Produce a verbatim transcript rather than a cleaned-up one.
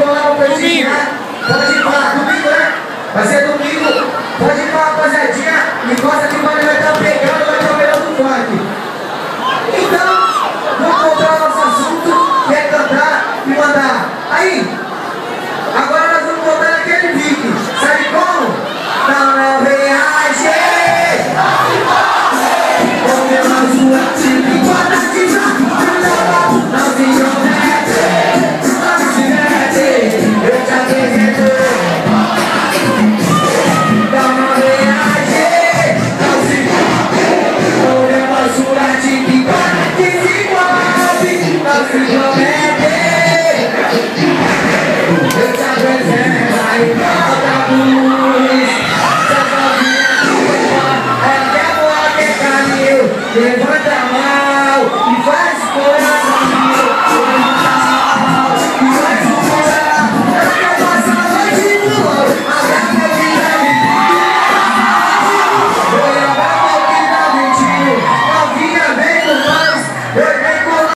vamos lá no peitinho, né? Pode ir lá, domingo, né? Vai ser domingo. Pode ir lá, rapaziadinha. Encosta que o Vale vai estar pegando, vai estar o melhor do funk. Então, vamos voltar ao nosso assunto, que é cantar e mandar. Aí, agora nós vamos voltar naquele pique. Sabe como? Não, não, viagem. Com meu azul ativo, bota de jogo. Não se intromete, não se mete. Eu te apresento. Não, não, viagem. Não se intromete. Com meu azul ativo, bota de jogo. Não se intromete.